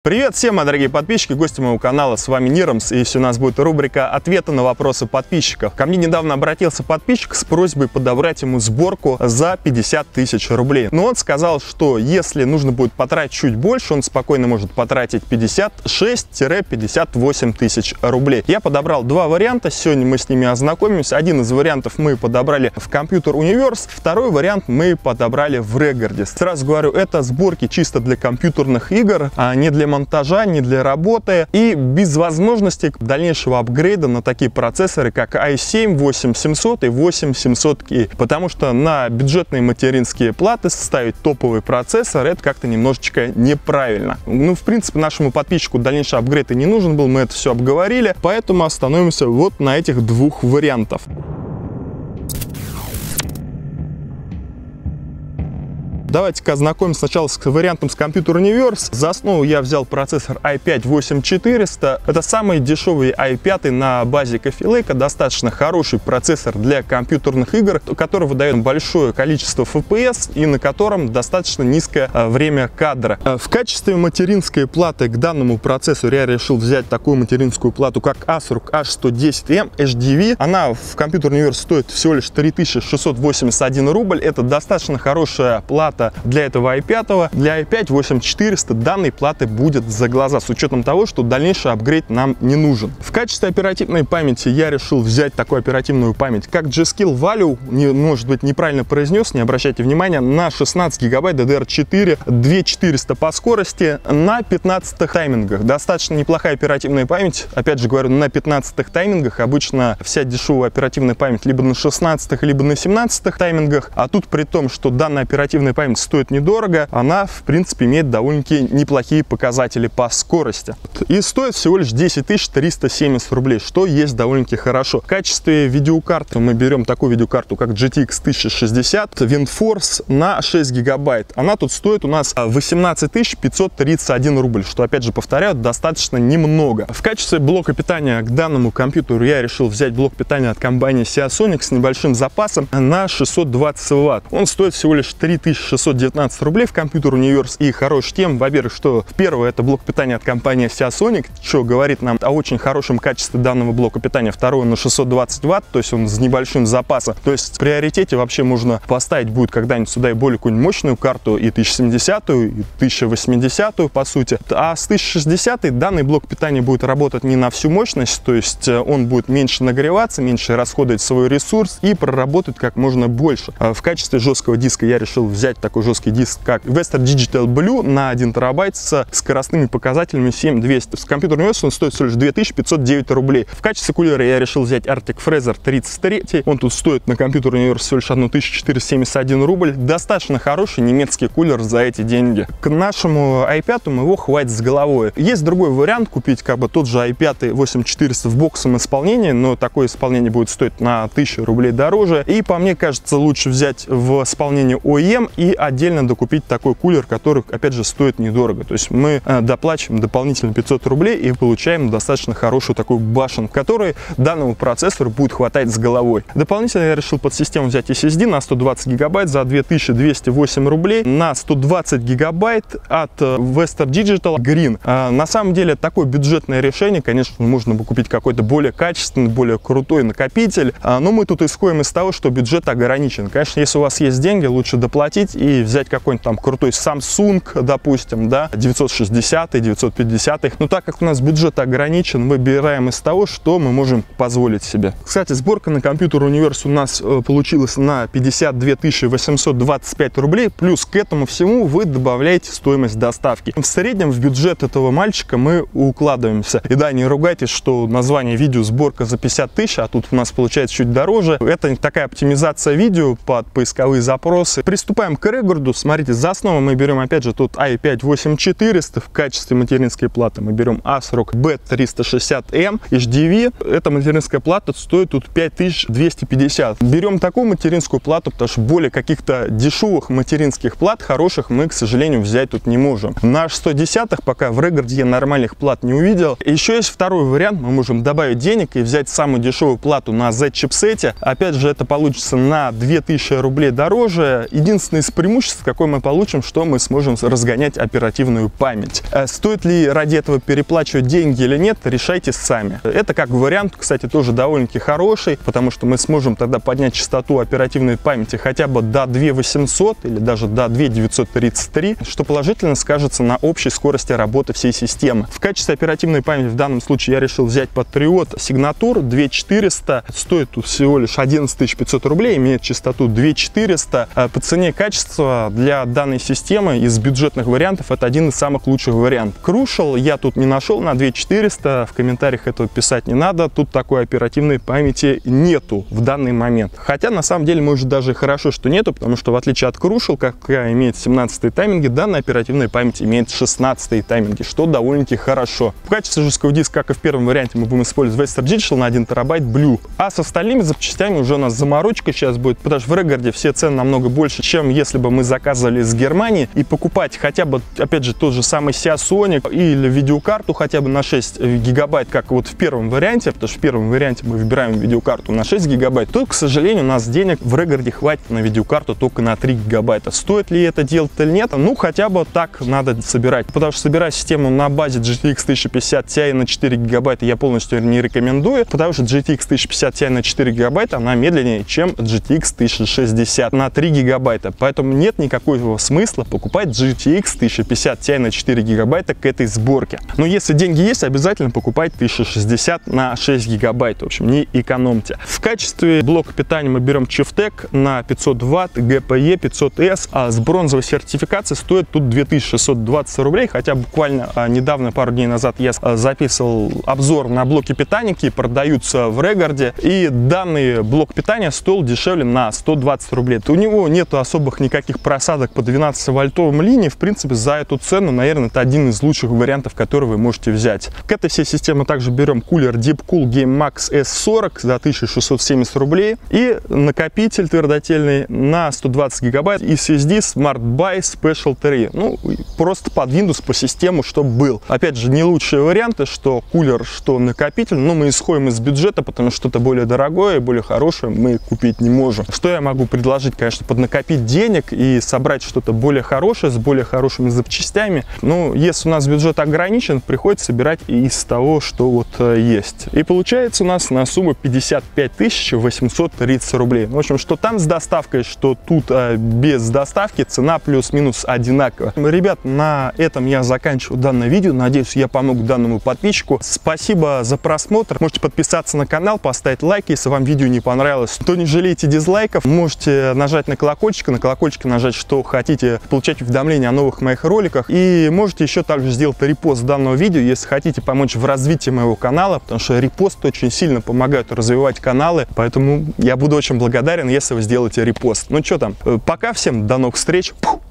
Привет всем, мои дорогие подписчики, гости моего канала, с вами Ниромс, и у нас будет рубрика «Ответы на вопросы подписчиков». Ко мне недавно обратился подписчик с просьбой подобрать ему сборку за 50 тысяч рублей. Но он сказал, что если нужно будет потратить чуть больше, он спокойно может потратить 56-58 тысяч рублей. Я подобрал два варианта, сегодня мы с ними ознакомимся. Один из вариантов мы подобрали в Computer Universe, второй вариант мы подобрали в Regard. Сразу говорю, это сборки чисто для компьютерных игр, а не для монтажа, не для работы и без возможности дальнейшего апгрейда на такие процессоры, как i7 8700 и 8700K, потому что на бюджетные материнские платы ставить топовый процессор — это как-то немножечко неправильно. Ну, в принципе, нашему подписчику дальнейший апгрейд и не нужен был, мы это все обговорили, поэтому остановимся вот на этих двух вариантах. Давайте-ка ознакомимся сначала с вариантом с Computer Universe. За основу я взял процессор i5-8400. Это самый дешевый i5 на базе Coffee Lake. Достаточно хороший процессор для компьютерных игр, который выдает большое количество FPS и на котором достаточно низкое время кадра. В качестве материнской платы к данному процессору я решил взять такую материнскую плату, как ASRock H110M HDV. Она в Computer Universe стоит всего лишь 3681 рубль. Это достаточно хорошая плата для этого i5. Для i5-8400 данной платы будет за глаза, с учетом того, что дальнейший апгрейд нам не нужен. В качестве оперативной памяти я решил взять такую оперативную память, как G-Skill Value, может быть, неправильно произнес, не обращайте внимания, на 16 гигабайт DDR4, 2400 по скорости, на 15 таймингах. Достаточно неплохая оперативная память. Опять же говорю, на 15 таймингах. Обычно вся дешевая оперативная память либо на 16 либо на 17 таймингах, а тут при том, что данная оперативная память стоит недорого, она в принципе имеет довольно-таки неплохие показатели по скорости. И стоит всего лишь 10 370 рублей, что есть довольно-таки хорошо. В качестве видеокарты мы берем такую видеокарту, как GTX 1060 WindForce на 6 гигабайт. Она тут стоит у нас 18 531 рубль, что, опять же повторяю, достаточно немного. В качестве блока питания к данному компьютеру я решил взять блок питания от компании Seasonic с небольшим запасом на 620 Вт. Он стоит всего лишь 3619 рублей в Computer Universe. И хорош тем, во-первых, что первое — это блок питания от компании Seasonic, что говорит нам о очень хорошем качестве данного блока питания. Второе — на 620 Вт, то есть он с небольшим запасом. То есть в приоритете вообще можно поставить будет когда-нибудь сюда и более какую-нибудь мощную карту, и 1070-ю, и 1080-ю по сути. А с 1060 данный блок питания будет работать не на всю мощность, то есть он будет меньше нагреваться, меньше расходовать свой ресурс и проработать как можно больше. В качестве жесткого диска я решил взять такой жесткий диск, как Western Digital Blue на 1 терабайт с скоростными показателями 7200. С Computer Universe он стоит всего лишь 2509 рублей. В качестве кулера я решил взять Arctic Freezer 33. Он тут стоит на Computer Universe всего лишь 1471 рубль. Достаточно хороший немецкий кулер за эти деньги. К нашему i5 его хватит с головой. Есть другой вариант купить как бы тот же i5 8400 в боксовом исполнении, но такое исполнение будет стоить на 1000 рублей дороже. И по мне кажется, лучше взять в исполнении OEM и отдельно докупить такой кулер, который, опять же, стоит недорого. То есть мы доплачиваем дополнительно 500 рублей и получаем достаточно хорошую такую башенку, которой данному процессору будет хватать с головой. Дополнительно я решил под систему взять SSD на 120 гигабайт за 2208 рублей, на 120 гигабайт от Western Digital Green. На самом деле такое бюджетное решение, конечно, можно бы купить какой-то более качественный, более крутой накопитель, но мы тут исходим из того, что бюджет ограничен. Конечно, если у вас есть деньги, лучше доплатить и взять какой-нибудь там крутой Samsung, допустим, да, 960, 950. Но так как у нас бюджет ограничен, выбираем из того, что мы можем позволить себе. Кстати, сборка на Computer Universe у нас получилась на 52 825 рублей. Плюс к этому всему вы добавляете стоимость доставки. В среднем в бюджет этого мальчика мы укладываемся. И да, не ругайтесь, что название видео сборка за 50 тысяч, а тут у нас получается чуть дороже. Это такая оптимизация видео под поисковые запросы. Приступаем к Regard. Смотрите, за основу мы берем опять же тут i5-8400 в качестве материнской платы. Мы берем ASRock B360M HDV. Эта материнская плата стоит тут 5250. Берем такую материнскую плату, потому что более каких-то дешевых материнских плат хороших мы, к сожалению, взять тут не можем. На 610 пока в Regard я нормальных плат не увидел. Еще есть второй вариант. Мы можем добавить денег и взять самую дешевую плату на Z-чипсете. Опять же, это получится на 2000 рублей дороже. Единственный из преимущество, какое мы получим, что мы сможем разгонять оперативную память. Стоит ли ради этого переплачивать деньги или нет, решайте сами. Это как вариант, кстати, тоже довольно-таки хороший, потому что мы сможем тогда поднять частоту оперативной памяти хотя бы до 2800 или даже до 2933, что положительно скажется на общей скорости работы всей системы. В качестве оперативной памяти в данном случае я решил взять Patriot Signature 2400, стоит тут всего лишь 11 500 рублей, имеет частоту 2400. По цене и качеству для данной системы из бюджетных вариантов это один из самых лучших вариантов. Crucial я тут не нашел на 2400, в комментариях этого писать не надо, тут такой оперативной памяти нету в данный момент. Хотя на самом деле может даже хорошо, что нету, потому что в отличие от Crucial, какая имеет 17 тайминги, данная оперативная память имеет 16 тайминги, что довольно-таки хорошо. В качестве жесткого диска, как и в первом варианте, мы будем использовать Western Digital на 1 терабайт Blue. А с остальными запчастями уже у нас заморочка сейчас будет, потому что в Регарде все цены намного больше, чем если бы мы заказывали из Германии, и покупать хотя бы, опять же, тот же самый Seasonic или видеокарту хотя бы на 6 гигабайт, как вот в первом варианте, потому что в первом варианте мы выбираем видеокарту на 6 гигабайт, то, к сожалению, у нас денег в Регарде хватит на видеокарту только на 3 гигабайта. Стоит ли это делать или нет? Ну, хотя бы так надо собирать, потому что собирать систему на базе GTX 1050 Ti на 4 гигабайта я полностью не рекомендую, потому что GTX 1050 Ti на 4 гигабайта она медленнее, чем GTX 1060 на 3 гигабайта, поэтому нет никакого смысла покупать GTX 1050 Ti на 4 гигабайта к этой сборке. Но если деньги есть, обязательно покупать 1060 на 6 гигабайт, в общем, не экономьте. В качестве блока питания мы берем Chieftec на 500 Вт, GPE 500S, а с бронзовой сертификацией стоит тут 2620 рублей, хотя буквально недавно, пару дней назад, я записывал обзор на блоки питания, которые продаются в Регарде, и данный блок питания стоил дешевле на 120 рублей. У него нету особых никаких просадок по 12-вольтовым линии, в принципе, за эту цену, наверное, это один из лучших вариантов, которые вы можете взять. К этой всей системе также берем кулер Deepcool GameMax S40 за 1670 рублей и накопитель твердотельный на 120 гигабайт и SSD Smart Buy Special 3. Ну, просто под Windows по систему, чтобы был. Опять же, не лучшие варианты, что кулер, что накопитель, но мы исходим из бюджета, потому что что-то более дорогое и более хорошее мы купить не можем. Что я могу предложить? Конечно, поднакопить денег и собрать что-то более хорошее, с более хорошими запчастями. Но если у нас бюджет ограничен, приходится собирать из того, что вот есть. И получается у нас на сумму 55 830 рублей. В общем, что там с доставкой, что тут без доставки, цена плюс-минус одинаковая. Ребят, на этом я заканчиваю данное видео. Надеюсь, я помог данному подписчику. Спасибо за просмотр. Можете подписаться на канал, поставить лайк, если вам видео не понравилось. То не жалейте дизлайков. Можете нажать на колокольчик нажать, что хотите получать уведомления о новых моих роликах. И можете еще также сделать репост данного видео, если хотите помочь в развитии моего канала, потому что репосты очень сильно помогают развивать каналы. Поэтому я буду очень благодарен, если вы сделаете репост. Ну что там, пока всем, до новых встреч.